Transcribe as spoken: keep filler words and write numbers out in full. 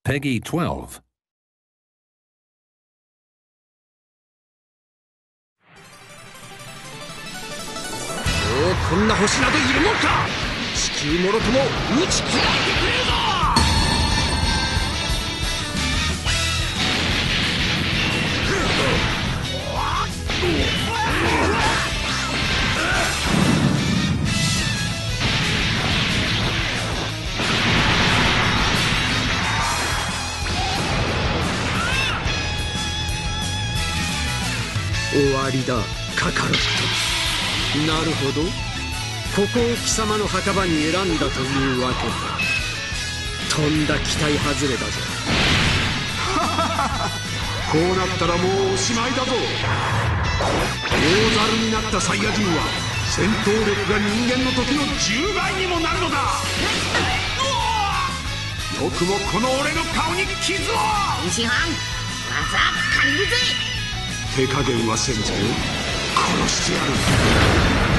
Peggy twelve. おお、こんな星などいるもんか。地球もろとも打ち砕いてくれるぞ。終わりだ、カカロット。なるほど、ここを貴様の墓場に選んだというわけか。とんだ期待外れだぞ。こうなったらもうおしまいだぞ。大猿になったサイヤ人は戦闘力が人間の時のじゅうばいにもなるのだ。よくもこの俺の顔に傷を。 天津飯、技借りるぜ。 手加減はせんぞ。殺してやる。